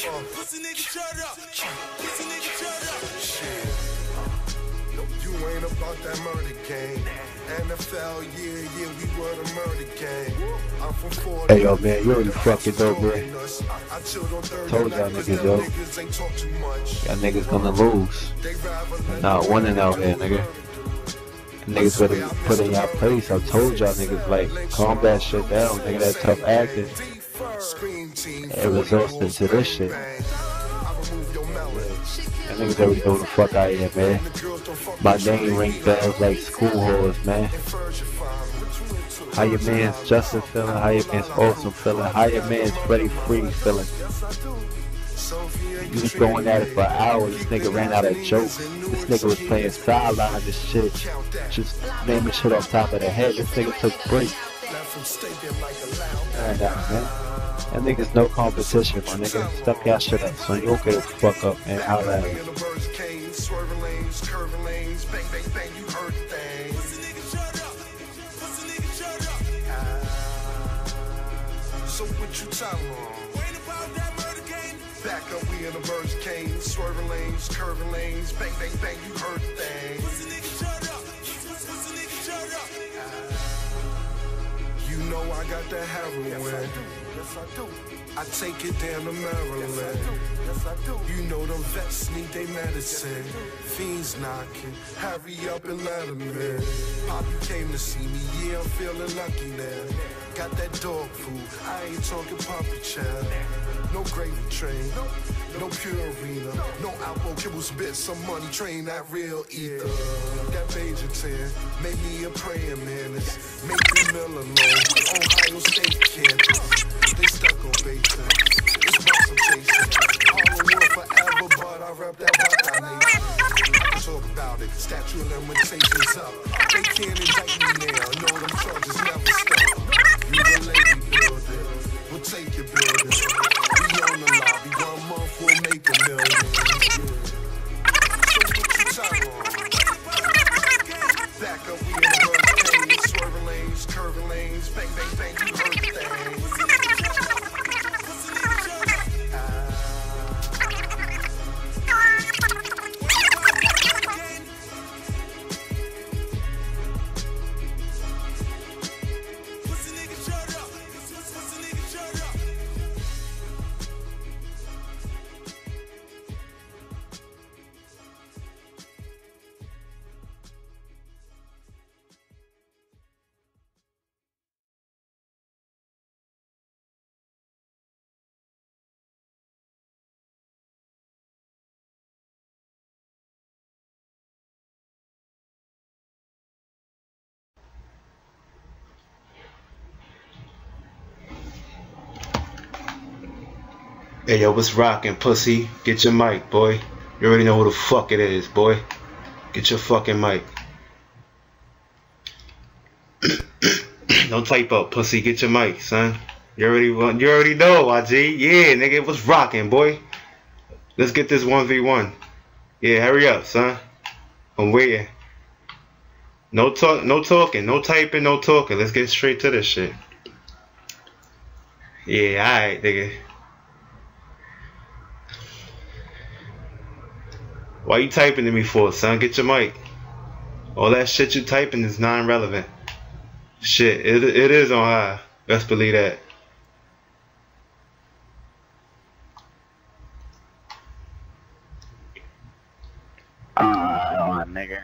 Pussy nigga, shut up. Pussy nigga, shut up. Shit. You ain't about that murder game. NFL, yeah, we were the murder game. I'm from 40. Hey, yo, man, you already fucking know, man. Told y'all niggas, yo. Y'all niggas gonna lose. Not winning out here, nigga. Niggas better put in y'all place. I told y'all niggas, like, calm that shit down, nigga. That tough acting. It results into this shit. Y'all niggas already know the fuck I am, man. My name ring bells like school halls, man. How your man's Justin feeling? How your man's Awesome feeling? How your man's Freddie Free feeling? You was going at it for an hour. This nigga ran out of jokes. This nigga was playing sidelines and shit. Just naming shit off top of the head. This nigga took breaks. Man. That nigga's no competition, my nigga. Stuck y'all shit up, son. You don't get the fuck up, man. Holla at me. So what you talking on? Back up, we in the birds cane, swerving lanes, curving lanes, bang, bang, bang, you heard the thing. Pussy nigga, shut up. Pussy nigga, shut up. You know I got that heroin. Yes, I do. I take it down to Maryland. Yes, I do. You know them vets need their medicine. Fiends knocking, hurry up and let them in. Pop, you came to see me, yeah, I'm feeling lucky now. Got that dog food, I ain't talking puppy chow. No gravy train, no Purina, no alcohol, kibbles, bits, some money train, that real ether. That Major 10 made me a praying man. It's Major Miller Low, Ohio State campus. They stuck on basic, it's about some chasing. Harlem world forever, but I rep that Buckeye nation. Talk about it, statute of limitations up. They can't indict me now, know them charges never stop. You a lady builder, we'll take your building. We on the lobby, 1 month we'll make $1 million. So what you talking on? Back up, we in the hurricane, swerving lanes, curving lanes, bang, bang, bang, you heard the thing. Hey yo, what's rockin', pussy? Get your mic, boy. You already know who the fuck it is, boy. Get your fucking mic. Don't type up, pussy. Get your mic, son. You already know, YG. Yeah, nigga, what's rockin', boy? Let's get this 1v1. Yeah, hurry up, son. I'm waiting. No talking, no typing, no talking. Let's get straight to this shit. Yeah, alright, nigga. Why you typing to me for, son? Get your mic. All that shit you typing is non-relevant. Shit, it is on high. Let's believe that. Nigga.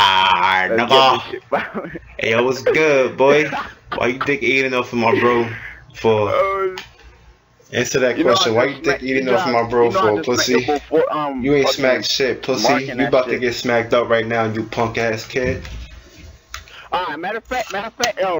Nigga. Hey, yo, what's good, boy? Why you dick eating off of my bro for? Answer that question. Why you dick eating off of my bro for, pussy? You ain't smacked shit, pussy. You about to get smacked up right now, you punk ass kid. Alright, matter of fact, yo.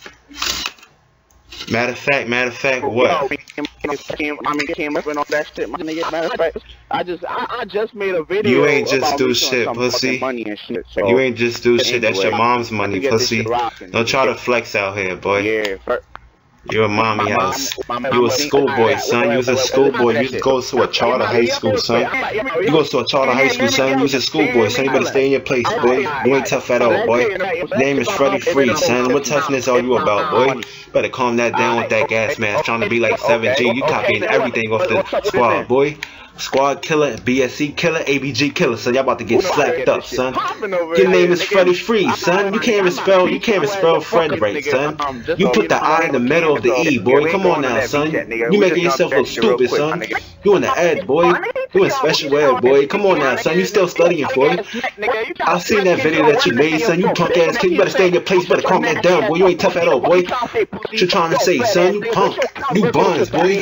Matter of fact, what? I mean, came up and all that shit, my nigga. Matter of fact, I just made a video. You ain't just do shit, pussy. Money and shit, so you ain't just do shit. That's your mom's money, pussy. Don't try to flex out here, boy. Yeah. You a mommy house. You a schoolboy, son. You was a schoolboy. You used to go to a charter high school, son. You go to a charter high school, son. You was a schoolboy, son. You better stay in your place, boy. You ain't tough at all, boy. Name is Freddie Free, son. What toughness are you about, boy? Better calm that down with that gas mask. Trying to be like 7G. You copying everything off the squad, boy. Squad killer, BSC killer, ABG killer, son. Y'all about to get slapped up, son. Your name is Freddie Free, son. You can't even spell Fred right, son. You put the I in the middle of the E, boy. Come on now, son. You making yourself look stupid, son. You in the ed, boy. You in special ed, boy. Come on now, son. You still studying, boy. I seen that video that you made, son. You punk ass kid. You better stay in your place. You better calm that down, boy. You ain't tough at all, boy. What you trying to say, son? You punk. You buns, boy.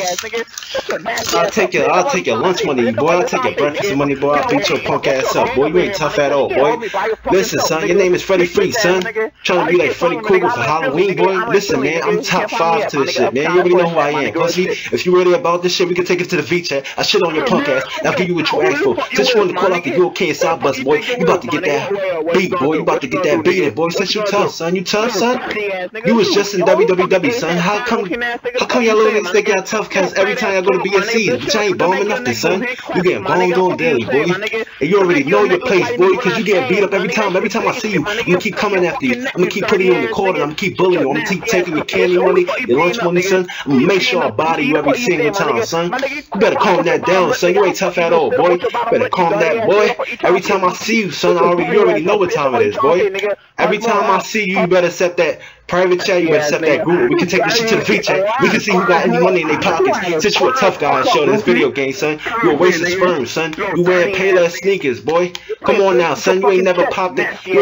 I'll take your lunch money, boy. I'll take your breakfast money, boy. I'll beat your punk ass up, boy. You ain't tough at all, boy. Listen, son, your name is Freddie Free, son. Trying to be like Freddy Krueger for Halloween, boy. Listen, man, I'm top 5 to this shit, man. You already know who I am, pussy. If you really about this shit, we can take it to the V-chat. I shit on your punk ass. I'll give you what you asked for. Since you want to call out the UK and South Bus, boy, you about to get that beat, boy. You about to get that beating, boy. Since you tough, son. You tough, son? You was just in WWW, son. How come y'all little niggas think y'all tough, cause every time y'all go to BSC, but y'all ain't bombing nothing, son. You getting bombed on daily, boy. And you already know your place, boy, cause you get beat up every time. Every time I see you, I'm gonna keep coming after you. I'm gonna keep putting you in the corner. I'm gonna keep bullying you. I'm gonna keep taking your candy money, your lunch money, son. I'm gonna make sure I body you every single time, son. You better calm that down, son. You ain't tough at all, boy. You better calm that, boy. Every time I see you, son, you already know what time it is, boy. Every time I see you, you better set that private chat, you better set that group. We can take this shit to the V-chat. We can see who got any money in their pockets. Since you a tough guy and show this video game, son. You a waste of sperm, son. You wearing Payless sneakers, boy. Come on now, son. You ain't never popped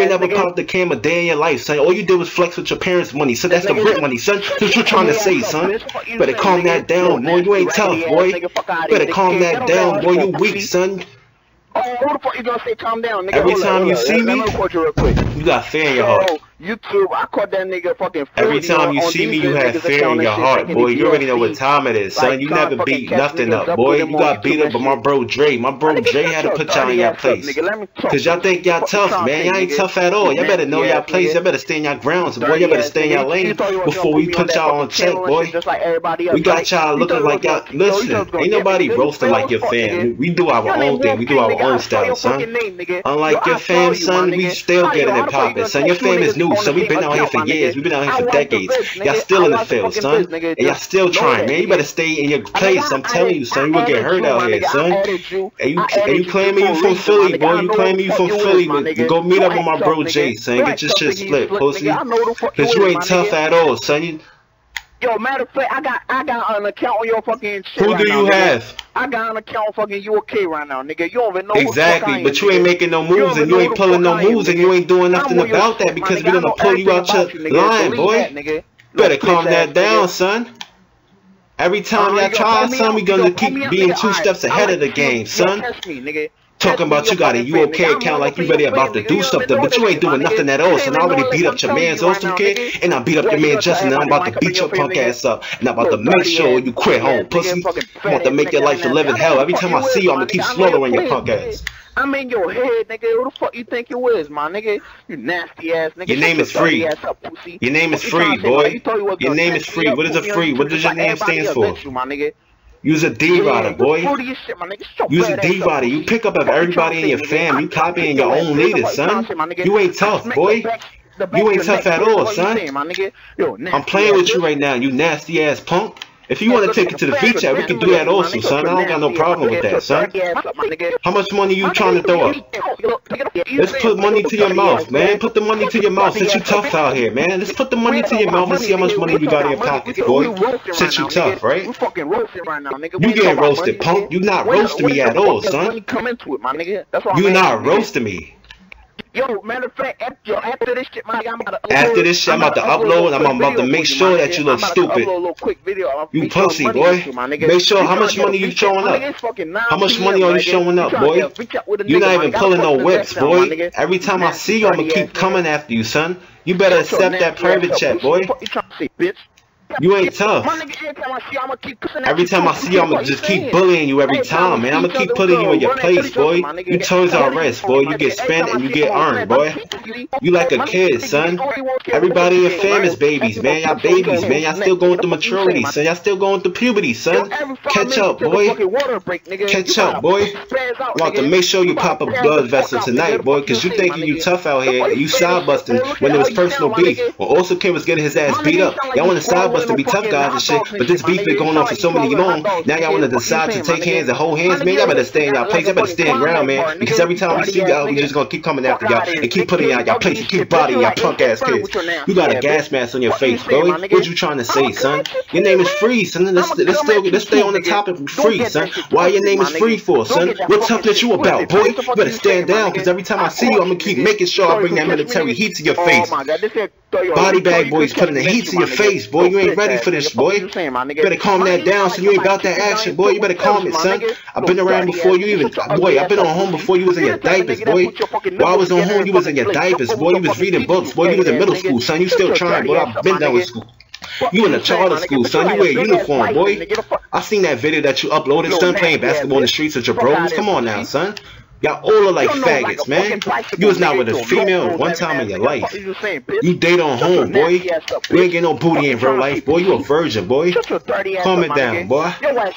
the cam a day in your life, son. All you did was flex with your parents' money, so that's the rent money, son. That's what you're trying to say, son. Better calm that down, boy. You ain't tough, boy. Better calm that down, boy. You weak, son. Oh, who the fuck you gonna say calm down, nigga? Every time you see me, you got fear in your heart. YouTube, I caught that nigga fucking. Every time you see me, you have fear in your heart, boy. You already know what time it is, son. You never beat nothing up, boy. You got beat up by my bro Dre. My bro Dre had to put y'all in your place. Cause y'all think y'all tough, man. Y'all ain't tough at all. Y'all better know y'all place. Y'all better stay in your grounds, boy. Y'all better stay in your lane before we put y'all on check, boy. We got y'all looking like y'all. Listen, ain't nobody roasting like your fam. We do our own thing. We do our own style, son. Unlike your fam, son, we still getting it poppin', son. Your fam is new, so we been out here for years. We been out here for decades. Y'all still in the field, son. And y'all still trying, man. You better stay in your place. I'm telling you, son. You will get hurt out here, son. And you claiming you from Philly, boy. You claiming you from Philly, but you go meet up with my bro Jay, son. Get your shit split, pussy. Cause you ain't tough at all, son. Yo, matter of fact, I got an account on your fucking shit. Who do you have? I got an account on fucking UK right now, nigga. You don't even know. Exactly, but you ain't making no moves and you ain't pulling no moves and you ain't doing nothing about that because we gonna pull you out your line, boy. Better calm that down, son. Every time y'all try, son, we gonna keep being 2 steps ahead of the game, son. Talking about you got a UK account like you ready about to do something, but you ain't doing nothing at all. So I already beat up your man's Austin kid, and I beat up your man Justin, and I'm about to beat your punk ass up, and I'm about to make sure you quit home, pussy. I'm about to make your life a living hell. Every time I see you, I'm gonna keep slaughtering your punk ass. I'm in your head, nigga. Who the fuck you think you is, my nigga? You nasty ass nigga. Your name is Free. Your name is Free, boy. Your name is Free. What is a Free? What does your name stand for? You's a D-rider, boy. You's a D-rider. You pick up of everybody in your fam. You copying your own leaders, son. You ain't tough, boy. You ain't tough at all, son. I'm playing with you right now, you nasty ass punk. If you want to take it to the V-chat, we can do that also, son. I don't got no problem with that, son. How much money you trying to throw up? Let's put money to your mouth, man. Put the money to your mouth since you tough out here, man. Let's put the money to your mouth and see how much money you got in your pockets, boy. Since you tough, right? You getting roasted, punk. You not roasting me at all, son. You not roasting me. Yo, matter of fact, after this shit, I'm about to upload and I'm about to make sure that you look stupid. You pussy, boy. Make sure how much money you showing up. How much money are you showing up, boy? You not even pulling no whips, boy. Every time I see you, I'm gonna keep coming after you, son. You better accept that private chat, boy. You ain't tough. Every time I see you, I'ma just keep bullying you every time, man. I'ma keep putting you in your place, boy. You Toys R Us, boy. You get spent and you get earned, boy. You like a kid, son. Everybody in your fam is babies, man. Y'all babies, man. Y'all still going through maturity, son. Y'all still going through puberty, son. Catch up, boy. Catch up, boy. I want to make sure you pop a blood vessel tonight, boy, because you thinking you tough out here and you side busting when it was personal beef. When also Kid was getting his ass beat up. Y'all want to side bust to be tough guys and shit, but this beef been going on for so many long. Now y'all want to decide to take hands and hold hands, man. Y'all better stay in y'all place. Y'all better stand ground, man, because every time we see y'all, we just gonna keep coming after y'all and keep putting y'all place and keep bodying y'all punk ass kids. You got a gas mask on your face, boy. What you trying to say, son? Your name is Free, son. Let's stay on the topic of Free, son. Why your name is Free for, son? What toughness you about, boy? You better stand down, because every time I see you, I'm gonna keep making sure I bring that military heat to your face. Body bag boys putting the heat to your face, boy. You ain't ready for this, boy. You better calm that down, so you ain't about that action, boy. You better calm it, son. I've been around before you even, boy. I've been on home before you was in your diapers, boy. While I was on home, you was in your diapers, boy. You was reading books, boy. You was in middle school, son. You still trying, boy. I've been done with school. You in a charter school, son. You wear a uniform, boy. I seen that video that you uploaded, son, playing basketball in the streets with your bros. Come on now, son. Y'all all are like faggots, man. You was not with a female one time in your life. You date on home, boy. You ain't get no booty in real life, boy. You a virgin, boy. Calm it down, boy.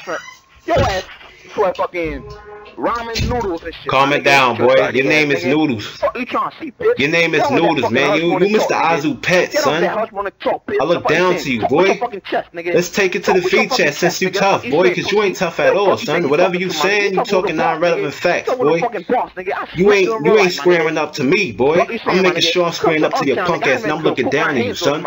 Your ass fucking ramen noodles and shit. Calm it down, boy. Your name is Noodles. Your name is Noodles, man. You Mr. Azu Pet, son. I look down to you, boy. Let's take it to the feet chat since you tough, boy, because you ain't tough at all, son. Whatever you saying, you talking non-relevant facts, boy. You ain't squaring up to me, boy. I'm making sure I'm squaring up to your punk ass, and I'm looking down at you, son.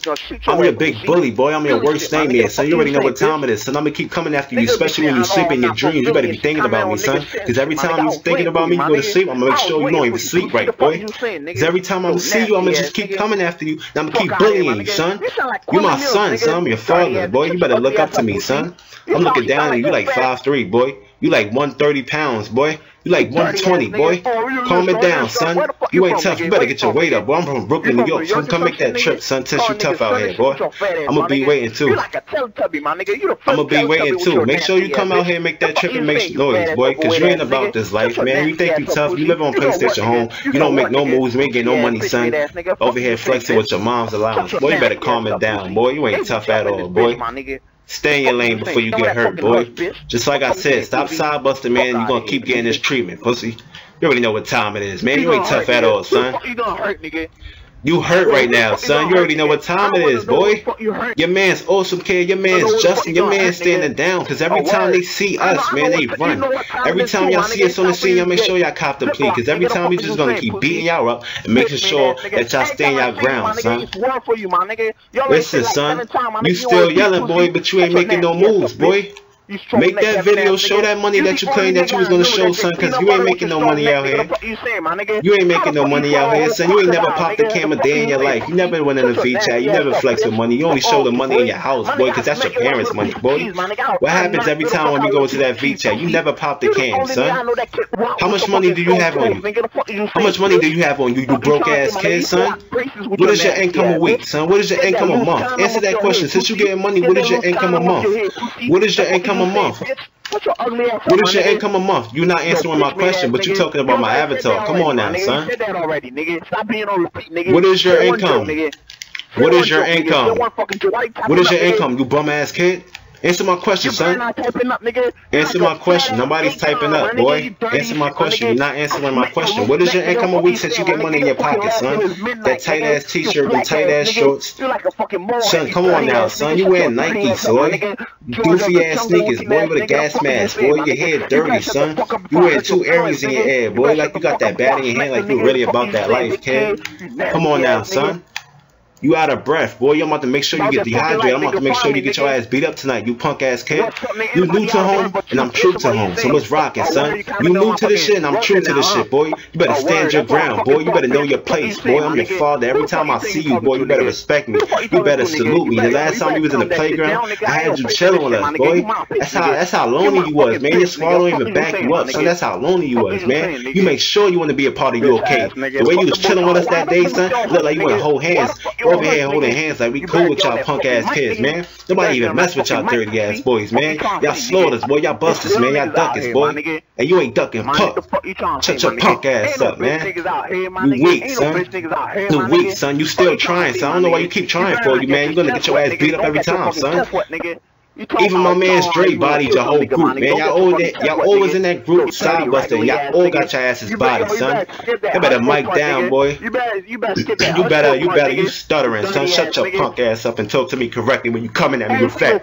I'm your big bully, boy. I'm your worst nightmare, son. You already know what time it is, son. I'm gonna keep coming after you, especially when you sleep in your dreams. You better be thinking about me, son. Because every time you thinking about me, you go to sleep, I'm gonna make sure you don't even sleep right, boy. Because every time I see you, I'm gonna just keep coming after you, and I'm gonna keep bullying you, son. You my son, son. I'm your father, boy. You better look up to me, son. I'm looking down at you like 5'3", boy. You like 130 pounds, boy. You like 120, boy. Calm it down, son. You ain't tough. You better get your weight up, boy. I'm from Brooklyn, New York. So come make that trip, son. Since you tough out here, boy. I'm gonna be waiting too. I'm gonna be waiting too. Make sure you come out here and make that trip and make noise, boy. Cause you ain't about this life, man. You think you tough. You live on PlayStation home. You don't make no moves. You ain't get no money, son. Over here flexing with your mom's allowance. Boy, you better calm it down, boy. You ain't tough at all, boy. Stay in your lane before you get hurt, boy. Just like I said, stop side busting, man. You're gonna keep getting this treatment, pussy. You already know what time it is, man. You ain't tough at all, son. You hurt right now, son. You already know what time it is, boy. Your man's Awesome Kid. Your man's Justin. Your man's standing down. Because every time they see us, man, they run. Every time y'all see us on the scene, y'all make sure y'all cop the plea. Because every time we just going to keep beating y'all up and making sure that y'all stay in y'all ground, son. Listen, son. You still yelling, boy, but you ain't making no moves, boy. Make that video, show that money that you claimed that you was gonna show, son, cause you ain't making no money out here. You ain't making no money out here, son. You ain't never popped the camera day in your life. You never went in the feed chat. You never flexed with money. You only show the money in your house, boy, cause that's your parents' money, boy. What happens every time when we go to that feed chat? You never pop the cam, son. How much money do you have on you? How much money do you have on you, you broke ass kid, son? What is your income a week, son? What is your income a month? Answer that question. Since you getting money, what is your income a month? What is your income a month? What is your income a month? You're not answering my question, but you're talking about my avatar. Come on now, son. What is your income? What is your income? What is your income, you bum ass kid? Answer my question, son. Answer my question. Nobody's typing up, boy. Answer my question. You're not answering my question. What is your income a week since you get money in your pocket, son? That tight ass t-shirt and tight ass shorts. Son, come on now, son. You wearing Nikes, boy. Goofy ass sneakers, boy, with a gas mask, boy. Your hair dirty, son. You wearing 2 earrings in your hair, boy. Like you got that bat in your hand, like you really about that life, kid. Come on now, son. You out of breath, boy. I'm about to make sure you get dehydrated. I'm about to make sure you get your ass beat up tonight, you punk ass kid. You new to home, and I'm true to home. So let's rock it, son. You new to this shit, and I'm true to this shit, boy. You better stand your ground, boy. You better know your place, boy. I'm your father. Every time I see you, boy, you better respect me. You better salute me. The last time you was in the playground, I had you chilling with us, boy. That's how lonely you was, man. Your swallow even back you up, son. That's how lonely you was, man. You make sure you want to be a part of you, okay? The way you was chilling with us that day, son, look like you want to hold hands. over here holding hands like we cool with y'all punk ass kids, man. Nobody even mess with y'all dirty ass boys, man. Y'all slaughter us, boy. Y'all bust us, man. Y'all duck us, boy. And you ain't ducking puck. Shut your punk ass up, man. You weak, son. You weak, son. You still trying, son. I don't know why you keep trying for you, man. You're gonna get your ass beat up every time, son. Even my man Straight bodied your whole group, man. Y'all always in that group side busting. Y'all all got your asses bodied, son. You better mic down, boy. You stuttering, son. Shut your punk ass up and talk to me correctly when you coming at me with facts.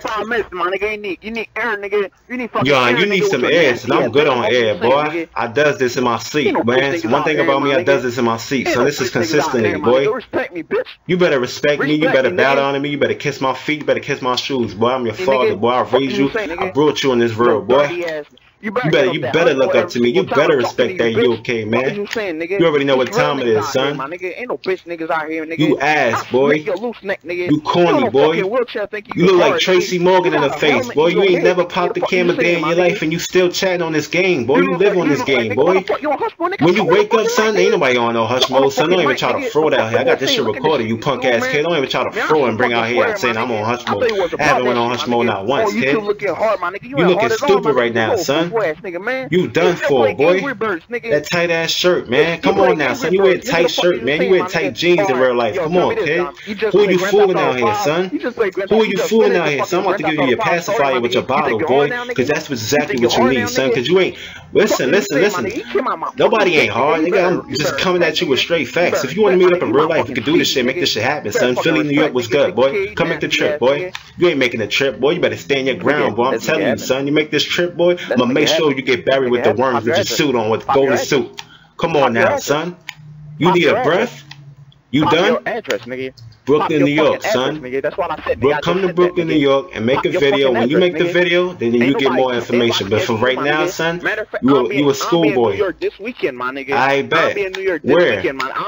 Yo, you need some air, son. I'm good on air, boy. I does this in my seat, man. One thing about me, I does this in my seat, so this is consistently, boy. You better respect me. You better bow down to me. You better kiss my feet. You better kiss my shoes, boy. I'm your father. Boy, I raised you, I brought you in this world, boy. You better look up to me. You better respect that you okay, man. You already know what time it is, son. You ass, boy. You corny, boy. You look like Tracy Morgan in the face, boy. You ain't never popped the camera day in your life and you still chatting on this game, boy. You live on this game, boy. When you wake up, son, ain't nobody on no hush mode, son. Don't even try to fraud out here. I got this shit recorded, you punk ass kid. Don't even try to fraud and bring out here and saying I'm on hush mode. I haven't went on hush mode not once, kid. You looking stupid right now, son. You done for, boy. That tight ass shirt, man. Come on now, son. You wear tight shirt, man. You wear tight jeans in real life. Come on, kid. Who are you fooling out here, son? Who are you fooling out here, son? I'm about to give you your pacifier with your bottle, boy. Because that's exactly what you need, son. Because you ain't. Listen. Nobody ain't hard, nigga. I'm just coming at you with straight facts. If you want to meet up in real life, you can do this shit, make this shit happen, son. Philly, New York was good, boy. Come make the trip, boy. You ain't making the trip, boy. You better stand your ground, boy. I'm telling you, son. You make this trip, boy. I'm gonna make sure you get buried with the worms with your suit on, with the golden suit. Come on now, son. You need a breath? You done? Brooklyn, New York, son. Come to Brooklyn, New York, and make a video. When you make the video, then you get more information. But for right now, son, you a schoolboy. I bet. Where?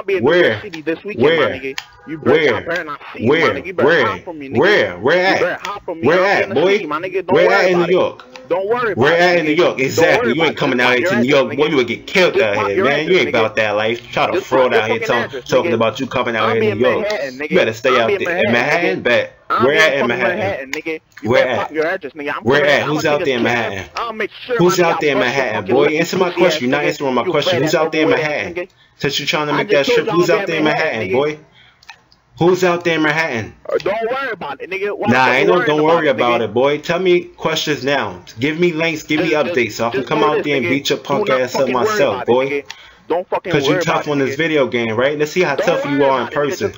Where at, boy? Where at in New York? Don't worry about it. Where at in New York? Exactly. You ain't coming out here to New York. Boy, you would get killed out here, man. You ain't about that life. Try to fraud out here talking about you coming out here in New York. You better stay out there. In Manhattan? Bet. Where at in Manhattan? Where at? Where at? Who's out there in Manhattan? Who's out there in Manhattan, boy? Answer my question. You're not answering my question. Who's out there in Manhattan? Since you're trying to make that trip, who's out there in Manhattan, boy? Who's out there in Manhattan? Don't worry about it, nigga. Don't worry about it, boy. Tell me questions now. Give me links, give me updates so I can come out there and beat your punk ass up myself, boy. Because you tough on this video game, right? Let's see how tough you are in person.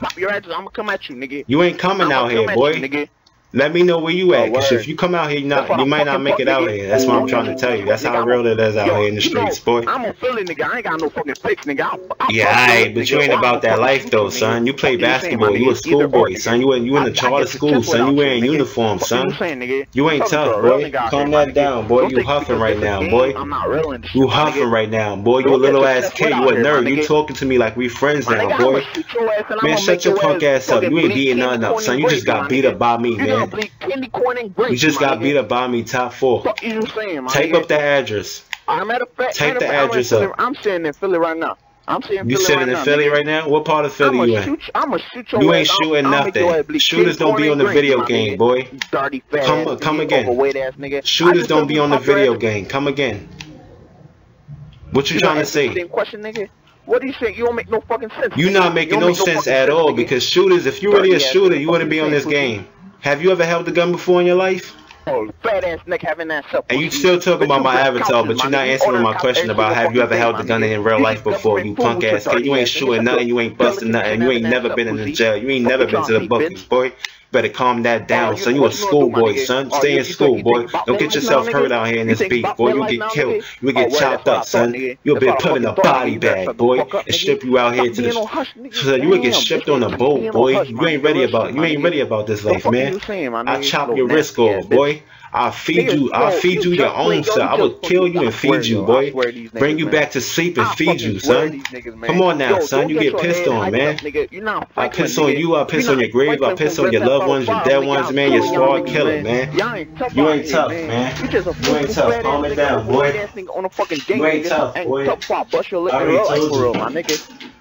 You ain't coming out here, boy. Let me know where you at, because if you come out here, you might not make it out here. That's what I'm trying to tell you. That's how real it is out here in the streets, boy. I'm a Philly nigga. I ain't got no fucking fix, nigga. Yeah, alright, but you ain't about that life though, son. You play basketball. You a schoolboy, son. You in the charter school, son. You wearing uniform, son. You ain't tough, boy. Calm that down, boy. You huffing right now, boy. You huffing right now, boy. You a little ass kid. You a nerd. You talking to me like we friends now, boy. Man, shut your punk ass up. You ain't beating nothing up, son. You just got beat up by me, man. You just got beat up by me, top 4. Type up the address. Type the address up. I'm sitting in Philly right now. You sitting in Philly right now? What part of Philly you in? You ain't shooting nothing. Shooters don't be on the video game, boy. Come again. Shooters don't be on the video game. Come again. What you trying to say? What do you think? You don't make no fucking sense. You not making no sense at all, because shooters, if you really a shooter, you wouldn't be on this game. Have you ever held a gun before in your life? Fat ass neck having that stuff. And you still talking about my avatar, but you're not answering my question about have you ever held a gun in real life before, you punk ass kid. You ain't shooting nothing, you ain't busting nothing, you ain't never been in the jail, you ain't never been to the bookies, boy. Better calm that down, son. You a schoolboy, son. Stay in school, boy. Don't get yourself hurt out here in this beef, boy. You get killed. You get chopped up, son. You'll be put in a body bag, boy, and ship you out here to the. So you would get shipped on a boat, boy. You ain't ready about this life, man. I chop your wrist off, boy. I'll feed you your own stuff. I will kill you and feed you, boy. Bring you back to sleep and feed you, son. Come on now, son. You get pissed on, man. I piss on you. I piss on your grave. I piss on your loved ones, your dead ones, man. Your squad killer, man. You ain't tough, man. You ain't tough. Calm it down, boy. You ain't tough, boy. I already told you.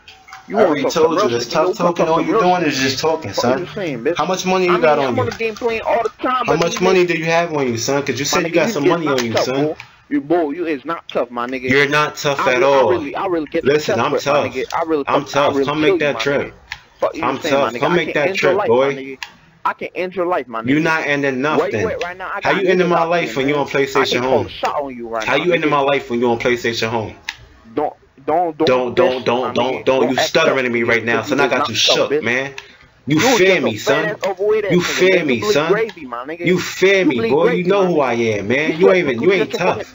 I already told you, this tough talking, all you doing is just talking, son. How much money you got on you? I'm on the game playing all the time. How much money do you have on you, son? Cause you said you got some money on you, son. You is not tough, my nigga. You're not tough at all. I really get Listen, I'm tough. I'm tough. Come make that trip. I'm tough. Come make that trip, boy. I can end your life, my nigga. You not ending nothing. Right now, how you ending my life when you on PlayStation Home? How you ending my life when you on PlayStation Home? Don't. You stuttering at me right now, son. I got you shook, man. You fear me, son. You fear me, son. You fear me, boy. You know who I am, man. You ain't tough.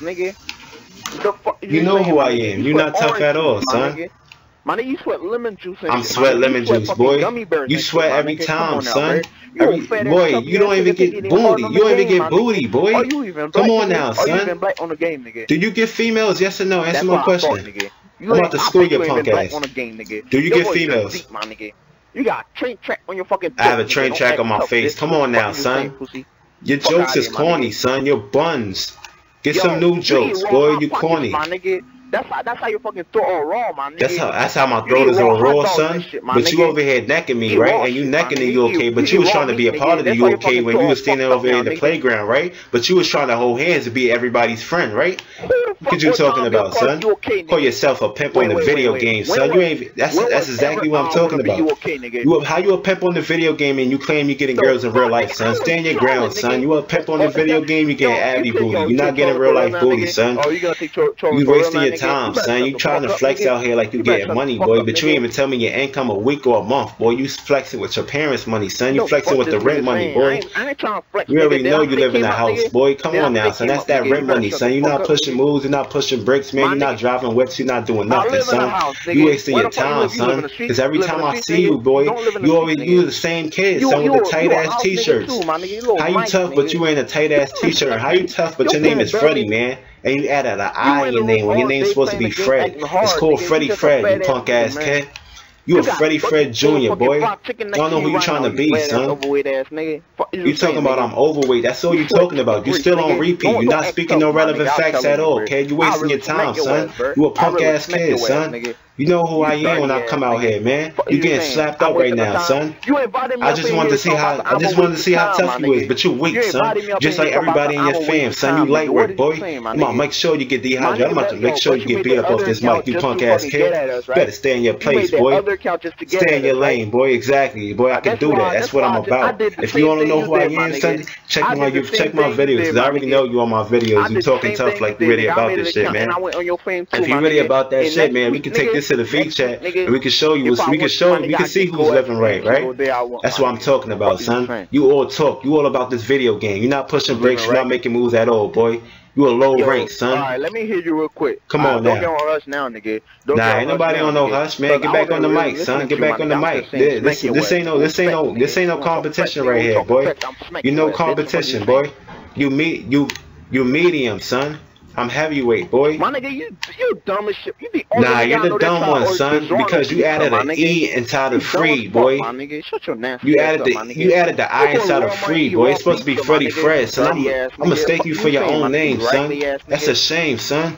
You know who I am. You not tough at all, son. My nigga, you sweat lemon juice. I'm sweat lemon juice, boy. You sweat every time, son. Boy, you don't even get booty. You don't even get booty, boy. Come on now, son. Do you get females? Yes or no? Answer my question. I'm about to school your punk ass. Do you get females? You got a train track on your fucking. I have a train track on my face. Come on now, son. Your jokes is corny, son. Your buns. Get some new jokes, boy. You corny. That's how you fucking throat all raw, my nigga. That's how my throat is all raw, son. But you over here necking me, right? And you necking the you okay, but you was trying to be a part of the you okay when you was standing over there in the playground, right? But you was trying to hold hands to be everybody's friend, right? What you talking about, son? Call yourself a pimp on the video game, son. You ain't. That's exactly what I'm talking about. How you a pimp on the video game and you claim you getting girls in real life, son? Stand your ground, son. You a pimp on the video game, you getting abby booty. You're not getting real life booty, son. You wasting your time, son. You trying to flex out here like you getting money, boy, but you ain't even tell me your income a week or a month, boy. You flexing with your parents' money, son. You flexing with the rent money, boy. You already know you live in a house, boy. Come on now, son. That's that rent money, son. You not pushing moves, you're not pushing bricks, man. You're not driving whips, you're not doing nothing, son. You wasting your time, son. Because every time I see you, boy, you the same kid, son, with the tight ass t-shirts. How you tough, but you ain't a tight ass t-shirt? How you tough, but your name is Freddie, man? And you added an I in your name when your name's supposed to be Fred. It's called Freddie Fred, you punk ass kid. You a Freddie Fred Jr., boy. I don't know who you trying to be, son. You talking about I'm overweight. That's all you talking about. You still on repeat. You not speaking no relevant facts at all, kid. You wasting your time, son. You a punk ass kid, son. You know who I am when I come out here, man. You getting slapped up right now, son. I just wanted to see how tough you is, but you weak, son. Just like everybody in your fam, son. You light work, boy. I'm gonna make sure you get dehydrated. I'm about to make sure you get beat up off this mic, you punk ass kid. You better stay in your place, boy. Stay in your lane, boy. Exactly, boy. I can do that. That's what I'm about. If you wanna know who I am, son, check my videos. Cause I already know you on my videos. You talking tough like you really about this shit, man. If you really about that shit, man, we can take this to the feed chat and we can show you. We can see who's living right. That's what I'm talking about, son. You all talk. You all about this video game. You're not pushing breaks. You're not making moves at all, boy. You a low rank, son. Alright, let me hear you real quick. Come on now. Don't get on hush now, nigga. Ain't nobody on no hush, man. Get back on the mic, son. Get back on the mic. This ain't no competition right here, boy. You no competition, boy. You medium, son. I'm heavyweight, boy. My nigga, you dumb as shit. Nah, you're the dumb one, son, because you added an E inside of free, boy. You added the I inside of free, boy. It's supposed to be Freddie Fred, son. I'm mistake you for your own name, son. That's a shame, son.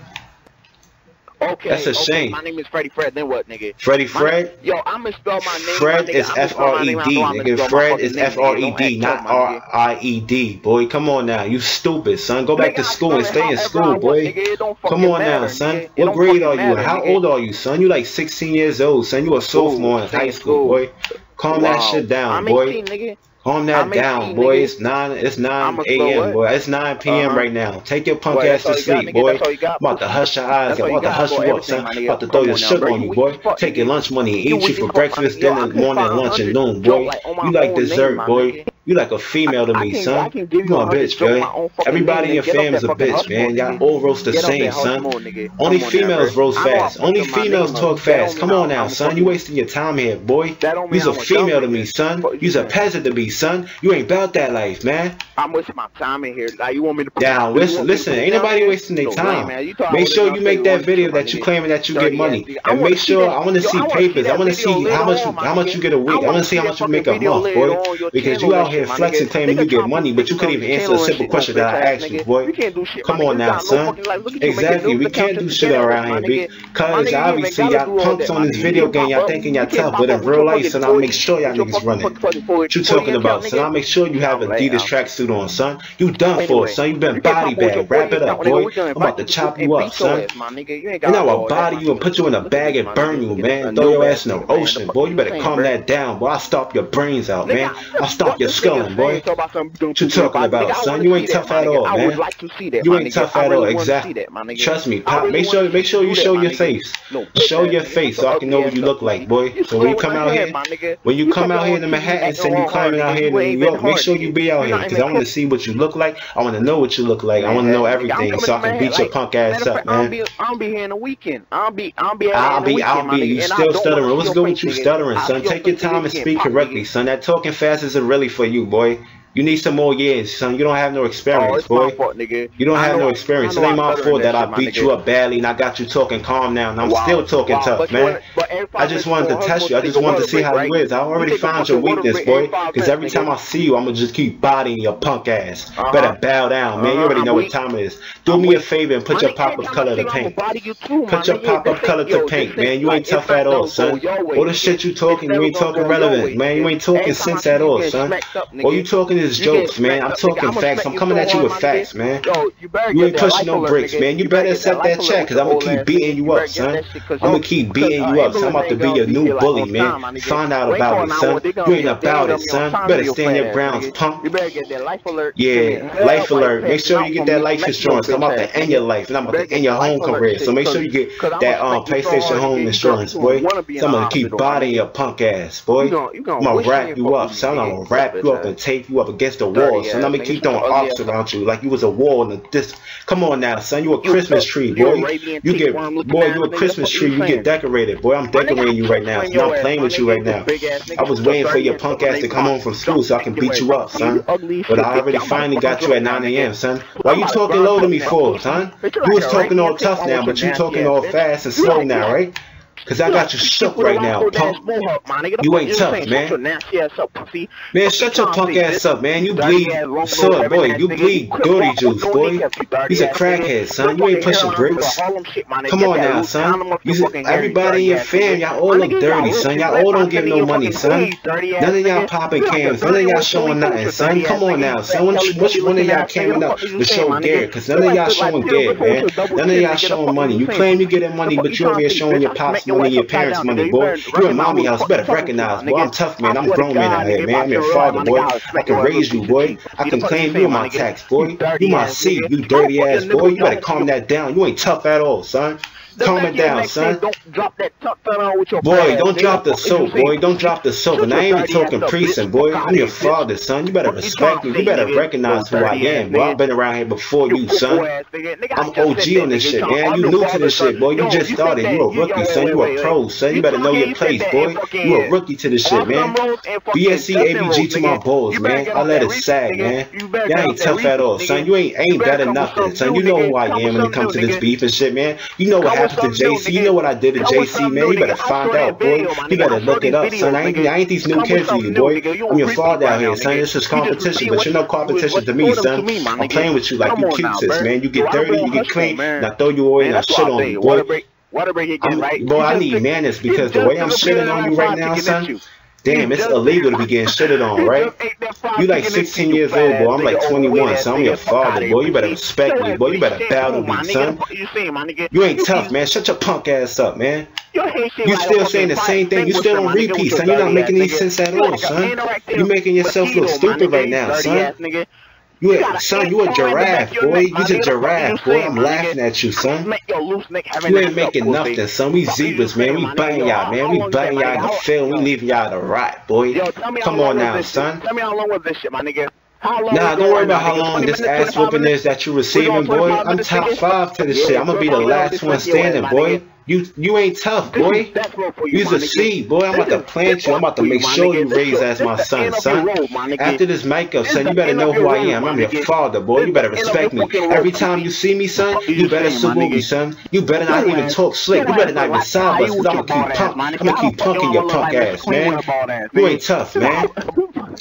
Okay, that's a shame. My name is Freddie Fred, then what, nigga? Freddie Fred? Yo, I'm gonna spell my name. Fred is F-R-E-D, nigga. Fred is F-R-E-D, not R-I-E-D, boy. Come on now. You stupid, son. Go back to school and stay in school, boy. Come on now, son. What grade are you? How old are you, son? You like 16 years old, son. You a sophomore in high school, boy. Calm that shit down, boy. Calm that down, boy. It's 9 a.m., boy. It's 9 p.m. right now. Take your punk ass to sleep, boy. I'm about to hush your eyes. I'm about to hush you up, son. I'm about to throw your sugar on you, boy. Take your lunch money and eat you for breakfast, dinner, morning, lunch, and noon, boy. You like dessert, boy. You like a female to me, son. You a bitch, man. Everybody in your fam is a bitch, man. Y'all all roast the same, son. Only females roast fast. Only females talk fast. Come on now, son. You wasting your time here, boy. You's a female to me, son. You's a peasant to me, son. You ain't about that life, man. I'm wasting my time in here. Like, you want me to down. Listen. Ain't nobody wasting their time. Make sure you make that video that you claiming that you get money, and make sure I want to see papers. I want to see how much you get a week. I want to see how much you make a month, boy. Because you out here here flexing, claiming you get money, but you couldn't even answer a simple question that I asked you, boy. Come on now, son. Exactly, we can't do shit around here, big. Cause obviously y'all punks on this video game, y'all thinking y'all tough, but in real life, son, I'll make sure y'all niggas running. What you talking about, son? I'll make sure you have Adidas tracksuit on, son. You done for, son. You been body bag. Wrap it up, boy. I'm about to chop you up, son. And I'll body you and put you in a bag and burn you, man. Throw your ass in the ocean, boy. You better calm that down, boy. I'll stomp your brains out, man. I'll stomp your skull, boy. What you talking about, son? You ain't tough at all, man. You ain't tough at all, exactly. Trust me, Pop. Make sure you show your face. Show your face so I can know what you look like, boy. So when you come out here, in the Manhattans and you climbing out here in New York, make sure you be out here, because I want to see what you look like. I want to know what you look like. I want to know everything so I can beat your punk ass up, man. I'll be here in a weekend. I'll be. You still stuttering. What's good with you stuttering, son? Take your time and speak correctly, son. That talking fast isn't really for you, boy. You need some more years, son. You don't have no experience, boy. You don't have no experience. It ain't my fault that I beat you up badly and I got you talking calm now, and I'm still talking tough, man. I just wanted to test you. I just wanted to see how you is. I already found your weakness, boy. Because every time I see you, I'm going to just keep bodying your punk ass. Better bow down, man. You already know what time it is. Do me a favor and put your pop-up color to pink. Put your pop-up color to pink, man. You ain't tough at all, son. All the shit you talking, you ain't talking relevant, man. You ain't talking sense at all, son. All you talking is jokes, man. I'm talking facts. I'm coming at you with facts, man. You ain't pushing no bricks, man. You better accept that check, because I'm going to keep beating you up, son. I'm going to keep beating you up, son. I'm about to be your new bully, man. Find out about it, son. You ain't about it, son. You better stand your grounds, punk. Yeah, life alert. Make sure you get that life insurance. I'm about to end your life, and I'm about to end your home career. So make sure you get that PlayStation home insurance, boy. So I'm going to keep bodying your punk ass, boy. I'm going to wrap you up, son. I'm going to wrap you up and tape you up against the wall, son. I'm gonna keep throwing arcs around you like you was a wall in this. Come on now, son. You a Christmas tree, boy. You a Christmas tree. You get decorated, boy. I'm decorating you right now. So I'm not playing with you right now. I was waiting for your punk ass to come home from school so I can beat you up, son. But I already finally got you at 9 a.m., son. Why you talking low to me for, son? You was talking all tough now, but you talking all fast and slow now, right? Cause I got you shook right now, punk. You ain't tough, man. Man, shut your punk ass up, man. You bleed sword, boy. You bleed dirty juice, boy. He's a crackhead, son. You ain't pushing bricks. Come on now, son. Everybody in your fam, y'all all look dirty, son. Y'all all don't give no money, son. None of y'all popping cams. None of y'all showing nothing, son. Come on now, son. Which one of y'all came up to show Garrett? Cause none of y'all showing Garrett, man. None of y'all showing money. You claim you getting money, but you over here showing your pops money, your parents' money, boy. You in mommy house, you better recognize, boy. I'm tough, man. I'm a grown man out here, man. I'm your father, boy. I can raise you, boy. I can claim you in my tax, boy. You my seed, you dirty ass, boy. You better calm that down. You ain't tough at all, son. Calm it down, son. Boy, don't drop the soap, boy. Don't drop the soap. And I ain't even talking precinct, boy. I'm your father, son. You better respect me. You better recognize who I am, boy. I've been around here before you, son. I'm OG on this shit, man. You new to this shit, boy. You just started. You a rookie, son. You a pro, son. You better know your place, boy. You a rookie to this shit, man. BSC ABG to my balls, man. I let it sag, man. Y'all ain't tough at all, son. You ain't better nothing, son. You know who I am when it comes to this beef and shit, man. You know what happened to JC. You know what I did to JC, man. You better find out, boy. You better look it up, son. I ain't these new kids for you, boy. I'm your father out here, son. This is competition, but you're no competition to me, son. I'm playing with you like you cutesets, man. You get dirty, you get clean, and I throw you away and I shit on you, boy. Boy, I need manners because the way I'm shitting on you right now, son. Damn, it's illegal to be getting shitted on, right? You like 16 years old, boy. I'm like 21, so I'm your father, boy. You better respect me, boy. You better bow to me, son. You ain't tough, man. Shut your punk ass up, man. You still saying the same thing. You still on repeat, son. You're not making any sense at all, son. You're making yourself look stupid right now, son. Son, you a giraffe, boy. You's a giraffe, boy. I'm laughing at you, son. You ain't making nothing, son. We zebras, man. We biting y'all, man. We biting y'all in the field. We leaving y'all to rot, boy. Come on now, son. Tell me how long was this shit, my nigga. Nah, don't worry about how long this ass whooping is that you receiving, boy. I'm top 5 to this shit. I'm gonna be the last one standing, boy. You ain't tough, boy. You's a seed, boy. I'm about to plant you. I'm about to make sure you raise as my son, son. After this makeup, son, you better know who I am. I'm your father, boy. You better respect me. Every time you see me, son, you better salute me, son. You better not even talk slick. You better not even side us, cause I'm gonna keep punking your punk ass, man. You ain't tough, man.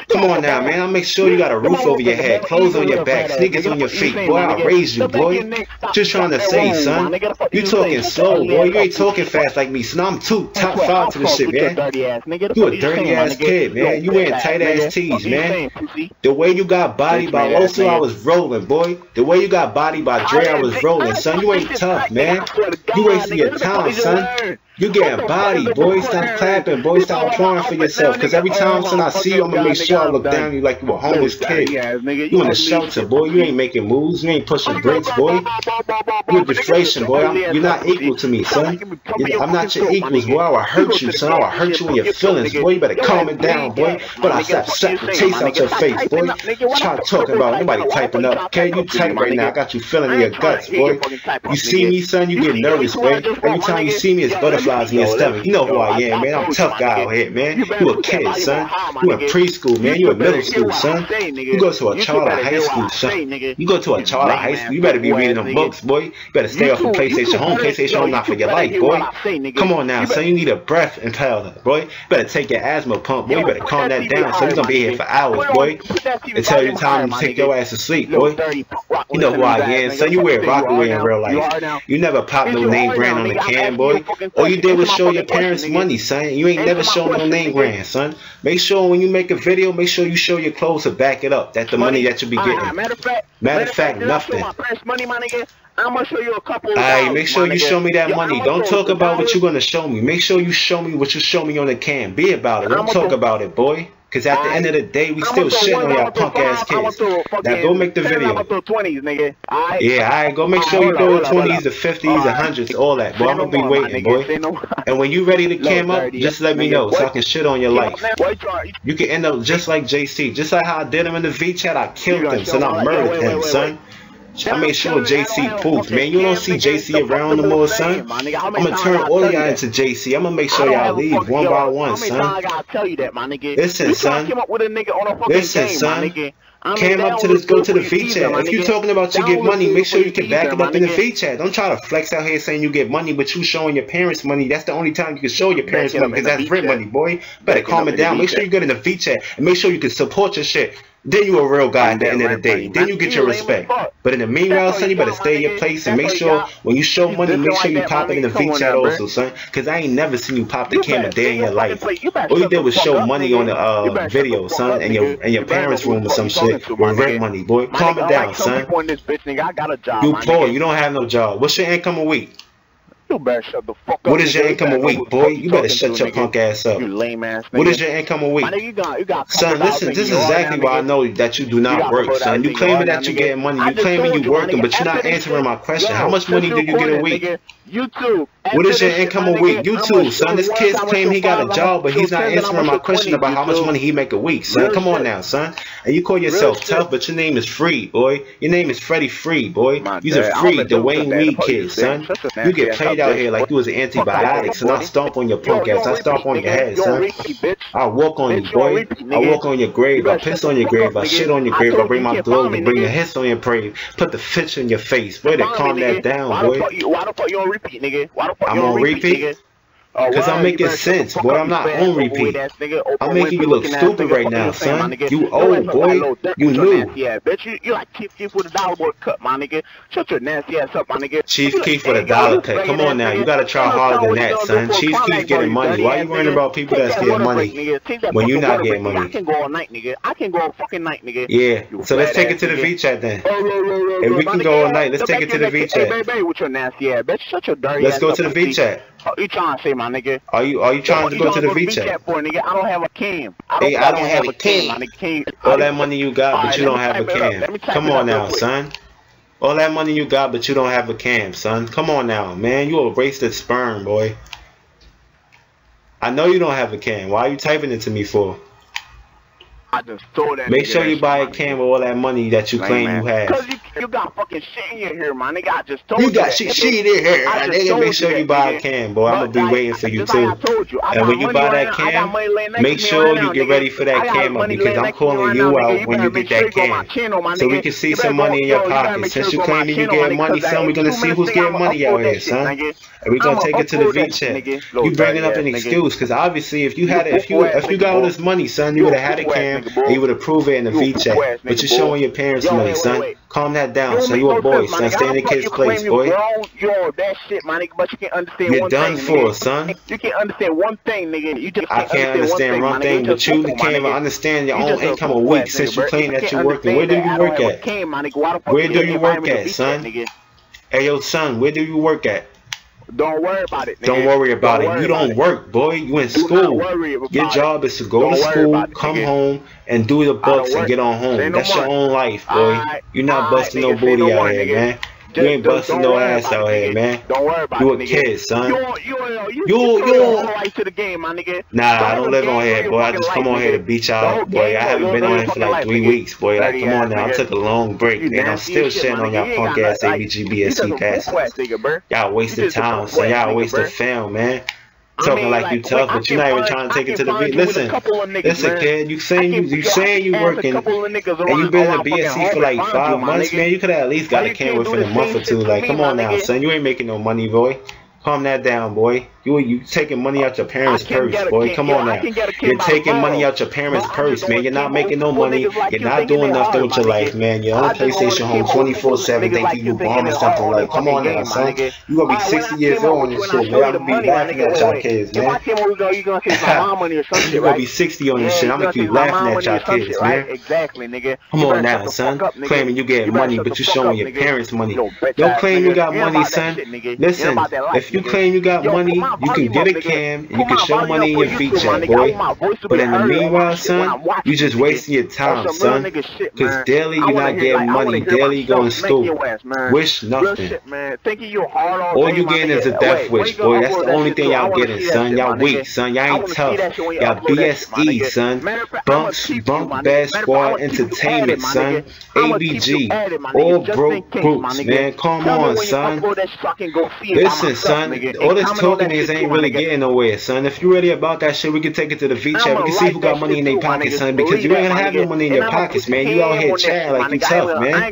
Come on now, man. I'll make sure you got a roof over your head, clothes on your back, sneakers on your feet. Boy, I'll raise you, boy. Just trying to say, son. You talking slow, boy. You ain't talking fast like me, son. I'm top 5 to this shit, man. You a dirty ass kid, man. You wearing tight ass tees, man. The way you got bodied by Oso, I was rolling, boy. The way you got bodied by Dre, I was rolling, son. You ain't tough, man. You wasting your time, son. You getting body, boy. Stop clapping, boy. Stop applying for yourself. Cause every time, son, I see you, I'm gonna make sure I look down on you like you a homeless kid. You in the shelter, boy. You ain't making moves. You ain't pushing bricks, boy. You're deflation, boy. You're not equal to me, son. I'm not your equals, boy. I will hurt you, son. I will hurt you in your feelings, boy. You better calm it down, boy. But I slap the taste out your face, boy. Try talking about nobody typing up. Okay, you type right now. I got you feeling in your guts, boy. You see me, son, you get nervous, boy. Every time you see me, it's butterflies in your stomach. You know who I am, man. I'm a tough guy out here, man. You a kid, son. You in preschool, man. You in middle school, son. You go to a charter high school, son. You go to a charter high school. You better be reading them books, boy. You better stay off of PlayStation Home. PlayStation Home not for your life, boy. Come on now, son. You need a breath inhaler, boy. You better take your asthma pump, boy. You better calm that down, son. You're gonna be here for hours, boy. Until you time to take your ass to sleep, boy. You know who I am, son. You wear Rockaway in real life. You never pop no name brand on the can, boy. All you did was show your parents money, son. You ain't never shown no name brand, son. Make sure when you make a video, make sure you show your clothes to back it up. That's the money that you be getting. Matter of fact, nothing. I'm gonna show you a couple. Alright, make sure you show me that money. Don't talk about what you're gonna show me. Make sure you show me what you show me on the can. Be about it. Don't talk about it, boy. Cause at the end of the day, we still shitting on y'all punk ass kids. Now go make the video. Yeah, alright, go make sure you throw the 20s, the 50s, the 100s, all that, boy. I'm gonna be waiting, boy. And when you ready to cam up, just let me know so I can shit on your life. You can end up just like JC. Just like how I did him in the V chat, I killed him, son. I murdered him, son. I made sure JC poops, man. You don't see JC around no more, son. I'm gonna turn all of y'all into JC. I'm gonna make sure y'all leave one by one, son. Listen, son. Listen, son. Came up to this, go to the V chat. If you talking about you get money, make sure you can back it up in the V chat. Don't try to flex out here saying you get money, but you showing your parents money. That's the only time you can show your parents money, because that's rent money, boy. Better calm it down. Make sure you get in the V chat and make sure you can support your shit. Then you a real guy at the end of the day. Then you get your respect. But in the meanwhile, son, you better stay in your place and make sure when you show money, make sure you pop it in the V chat also, son. Because I ain't never seen you pop the camera a day in your life. All you did was show money on the video, son, and your parents' room or some shit with rent money, boy. Calm it down, son. You poor. You don't have no job. What's your income a week? You better shut the fuck up. What is your income a week, boy? You better shut your punk ass up. You lame ass nigga. What is your income a week? Son, listen, this is exactly why I know that you do not work, son. You claiming that you getting money. You claiming you working, but you're not answering my question. How much money do you get a week? YouTube. What is your income a week? YouTube, son. This kid claim he got a job, but he's not answering my question about how much money he make a week, son. Come on now, son. And you call yourself tough, but your name is Free, boy. Your name is Freddie Free, boy. You's a Free, the Wayne Reed kid, son. You get played out here like you was an antibiotic, son. I stomp on your punk ass. I stomp on your head, son. I walk on you, boy. I walk on your grave. I piss on your grave. I shit on your grave. I bring my globe and bring the hiss on your grave. Put the fish in your face, boy. To calm that down, boy. Why the fuck you on repeat, nigga? I'm on repeat? Because I'm making sense, boy. I'm not on repeat. I'm making you look stupid right now, son. You old, boy. You new. Yeah, bitch. You like Chief Keef with a dollar boy cut, my nigga. Shut your nasty ass up, my nigga. Chief Keef with a dollar cut. Come on now. You gotta try harder than that, son. Chief Keef getting money. Why you worrying about people that's getting money when you not getting money? I can go all night, nigga. I can go all fucking night, nigga. Yeah. So let's take it to the V chat then. If we can go all night, let's take it to the V chat. With your nasty ass, bitch. Shut your dirty ass. Let's go to the V chat. You trying to say, my nigga? Are you trying to go to the V chat? Nigga, I don't have a cam. Hey, I don't have a cam. All that money you got, but you don't have a cam. Come on now, son. All that money you got, but you don't have a cam, son. Come on now, man. You a wasted sperm, boy. I know you don't have a cam. Why are you typing it to me for? I just throw that. Make sure you buy a cam with all that money that you claim you have. Cause you got fucking shit in your hair, my nigga. I just told you. You got shit in here. Nigga, make sure you buy a cam, boy. I'm gonna be waiting for you too. And when you buy that cam, make sure you get ready for that cam up, because I'm calling you out when you get that cam, so we can see some money in your pocket. Since you claiming you getting money, son, we're gonna see who's getting money out here, son. And we're gonna take it to the V chat. You bringing up an excuse, because obviously if you got all this money, son, you would have had a cam. Instagram, nigga, boy. and you would approve it in the You V a chat. poo-ass But nigga, you're boy. showing your parents Yo, money, wait, son. wait. Calm that down, You son. don't You a make no boy, sense, my son. nigga. Stay in the How the fuck kid's you place, claim you boy. grown? Yo, that shit, my nigga. But you can't understand You're one done thing, for, nigga. son. You can't understand one thing, nigga. You just I can't understand one thing, but you can't even understand your own income a week since you claim that you're working. Where do you work at? Where do you work at, son? Hey, yo, son, where do you work at? Don't worry about it, nigga. Don't worry about it. You don't it. work, boy. You in Do not school. worry about Your it. job is to go Don't to worry school, about it, come nigga. home, and do the books and work. get on Say home. no That's your more. own life, boy. Alright, You're not alright, busting no nigga, say booty no out more, here, nigga. man. Just You ain't busting don't no worry ass about out it, here, nigga. man. Don't worry about You it, a nigga. kid, son. You right to the game, my nigga. Nah, I don't live on here, boy. I just come on here to beat y'all up, boy. I haven't been on here for like 3 weeks, boy. Like, come on now. I took a long break, man. I'm still shitting on y'all punk ass ABGBSC passes. Y'all wasted time, son. Y'all wasted film, man. Talking like you tough, but you're not even trying to take it to the beat. Listen, kid, you saying you working, and you been in the BSC for like 5 months, man. You could have at least got a can within a month or two. Like, come on now, son. You ain't making no money, boy. Calm that down, boy. You taking money out your parents' purse, boy. Come on now. You're taking money out your parents' purse, man. You're not making no money. You're not doing nothing with your life, man. You're on PlayStation home 24/7. Think you bomb or something like. Come on now, son. You gonna be 60 years old on this shit, man. I'm gonna be laughing at y'all kids, man. You gonna be 60 on this shit. I'm gonna keep laughing at y'all kids, man. Exactly, nigga. Come on now, son. Claiming you getting money, but you showing your parents money. Don't claim you got money, son. Listen, if you claim you got money, you can get a cam and you can show money in your feature, boy. But in the meanwhile, son, you just wasting your time, son. Because daily you're not getting money. Daily you go to school. Wish nothing. All you getting is a death wish, boy. That's the only thing y'all getting, son. Y'all weak, son. Y'all ain't tough. Y'all BSE, son. Bunk Bad Squad Entertainment, son. ABG. All broke groups, man. Come on, son. Listen, son. All this talking is ain't really getting nowhere, son. If you really about that shit, we can take it to the V chat. We can see who got money in their pockets, son. Because you ain't gonna have no money in your pockets, man. You out here chatting like you tough, man.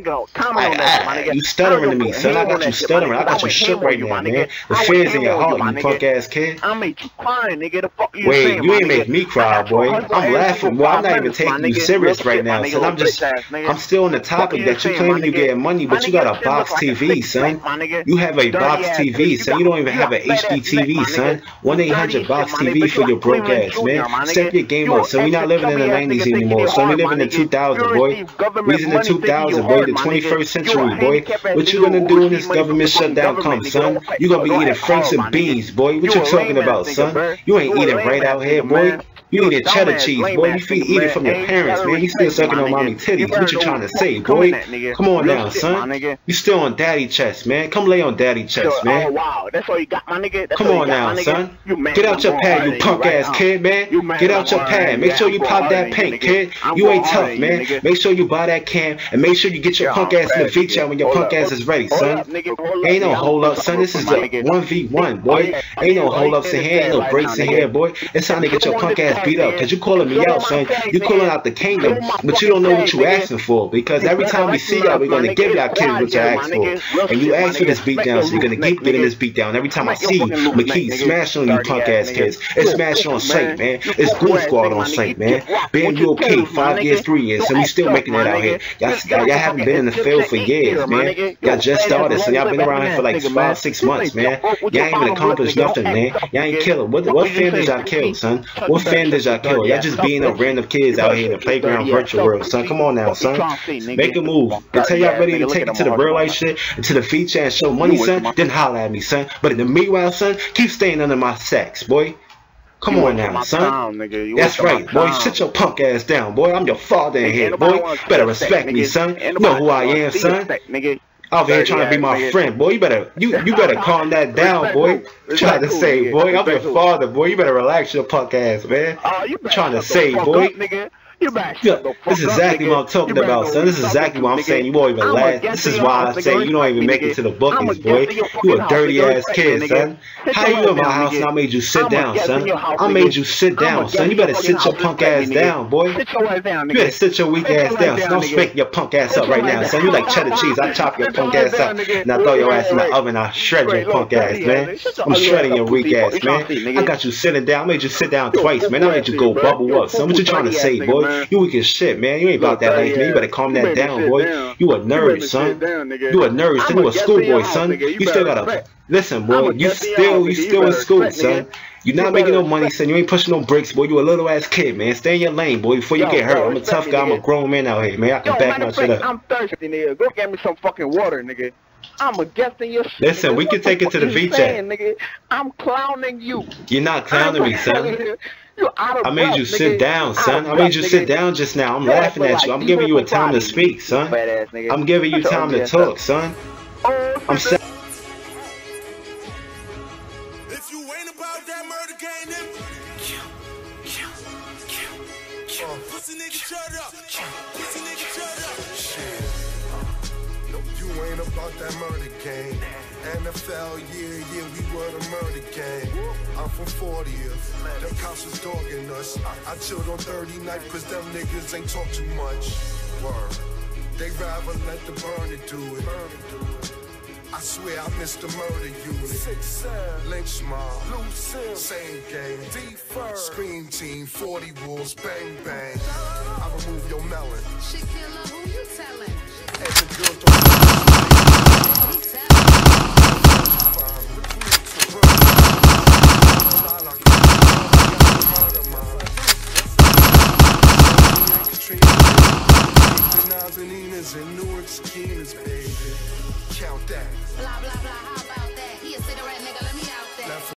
You stuttering to me, son. I got you stuttering. I got you shook right now, man. The fear's in your heart, you punk ass kid. I made you crying, nigga. The fuck you Wait, saying, you ain't my make nigga? me cry, boy. I'm laughing, boy. I'm not even taking you serious right now, son. I'm still on the topic that you claiming you getting money, but you got a box TV, son. You have a box TV, son. You don't even have an HD TV, son. 1-800 box TV for your broke ass, man. Step your game up, son. We not living in the 90s anymore, son. We living in 2000, boy. We's in the 2000, boy. The 21st century, boy. What you gonna do when this government shutdown comes, son? You gonna be eating franks and beans, boy. What you talking about, son? You ain't eating right out here, boy. You eating cheddar cheese, boy. You feed eating from your parents, man. You still sucking on mommy titties. What you trying to say, boy? Come on now, son. You still on daddy chest, man. Come lay on daddy chest, man. Oh wow, that's all you got, my nigga. Come on now, son. Get out your pad, you punk ass kid, man. Get out your pad. Make sure you pop that paint, kid. You ain't tough, man. Make sure you buy that cam and make sure you get your punk ass in the feature when your punk ass is ready, son. Ain't no hold up, son. This is a 1v1, boy. Ain't no hold ups in here. Ain't no breaks in here, boy. It's time to get your punk ass beat up, cause you calling me out, son. You calling out the kingdom, but you don't know what you asking for. Because every time we see y'all, we're gonna give y'all kids what you ask for. And you ask for this beat down, so you're gonna keep getting this beat down. Every time I see McKee smash on you punk ass kids, it's smash on Saint, man. It's Goof Squad on Saint, man. Ben, you okay? 5 years, 3 years, so we still making it out here. Y'all haven't been in the field for years, man. Y'all just started, so y'all been around here for like 5-6 months, man. Y'all ain't even accomplished nothing, man. Y'all ain't killing. What fan did y'all kill, son? What fan did y'all kill? Y'all just being up random kids out here in the playground virtual world, son. Come on now, son. Make a move. Until y'all ready to take it to the real life shit, and to the feature and show money, son, then holler at me, son. But in the meanwhile, son, keep staying under my sacks, boy. Come on now, son. That's right, boy. Sit your punk ass down, boy. I'm your father in here, boy. Better respect me, son. You know who I am, son. Out here trying to be my friend, boy. You better calm that down, boy. Trying to say, boy, I'm your father, boy. You better relax your punk ass, man. Trying to say, boy. Yeah, this is exactly what I'm talking about, son. This is exactly what I'm saying. You won't even laugh. This is why I say you don't even make it to the bookies, boy. You a dirty ass kid, son. How you in my house and I made you sit down, son? I made you sit down, son. You better sit your punk ass down, boy. You better sit your weak ass down. So don't spank your punk ass up right now, son. You like cheddar cheese. I chop your punk ass up and I throw your ass in the oven. I shred your punk ass, man. I'm shredding your weak ass, man. I got you sitting down. I made you sit down twice, man. I made you go bubble up, son. What you trying to say, boy? man. You weak as shit, man. You ain't about that life, man. You better calm that down, boy. You a nerd, son. You a nerd, son. You a schoolboy, son. You still gotta listen, boy. You still in school, son. You not making no money, son. You ain't pushing no bricks, boy. You a little ass kid, man. Stay in your lane, boy, before you get hurt. I'm a tough guy. I'm a grown man out here, man. I can back my shit up. I'm thirsty, nigga. Go get me some fucking water, nigga. I'm a guest in your shit. Listen, we can take it to the V chat. Nigga, I'm clowning you. You're not clowning me, son. I made you sit down, son. I made you sit down just now. I'm laughing at you. I'm giving you a time to speak, son. I'm giving you time to talk, son. I'm saying. If you ain't about that murder game, then pussy nigga shut up. Pussy nigga shut up. Shit. No, you ain't about that murder game. NFL, yeah, we were the murder game. I'm from 40th. Them cops was dogging us. I chilled on 30 night cause them niggas ain't talk too much. Word. They rather let the burner do it. I swear I missed the murder unit. Lynch mob, same game. Scream team, 40 wolves, bang bang. I remove your melon. Shit killer, who you telling? And the girl don't He telling. and Newark skiers, baby. Count that. Blah blah blah.